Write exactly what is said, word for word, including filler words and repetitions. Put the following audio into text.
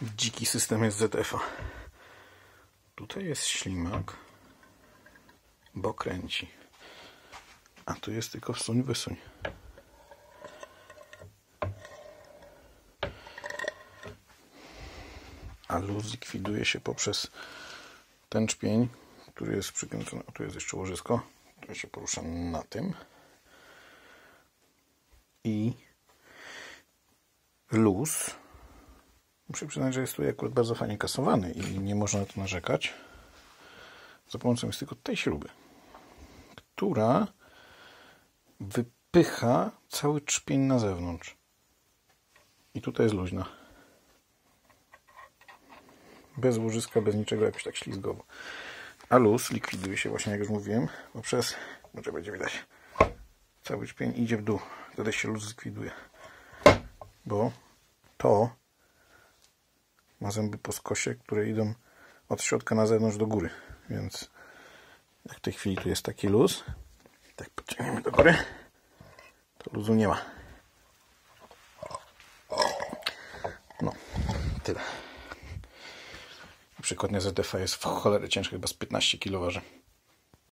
Dziki system jest Z F a. Tutaj jest ślimak, bo kręci. A tu jest tylko wsuń, wysuń. A luz likwiduje się poprzez ten czpień, który jest przykręcony. O, tu jest jeszcze łożysko, które się porusza na tym. I luz, muszę przyznać, że jest tu akurat bardzo fajnie kasowany i nie można na to narzekać, za pomocą jest tylko tej śruby, która wypycha cały trzpień na zewnątrz. I tutaj jest luźna. Bez łożyska, bez niczego, jakoś tak ślizgowo. A luz likwiduje się właśnie, jak już mówiłem, poprzez, może będzie widać, cały trzpień idzie w dół. Wtedy się luz likwiduje. Bo to ma zęby po skosie, które idą od środka na zewnątrz do góry. Więc jak w tej chwili tu jest taki luz, tak podciągniemy do góry, to luzu nie ma. No, tyle. Przykładnie Z F a jest w cholerę ciężki, chyba z piętnaście kilo waży.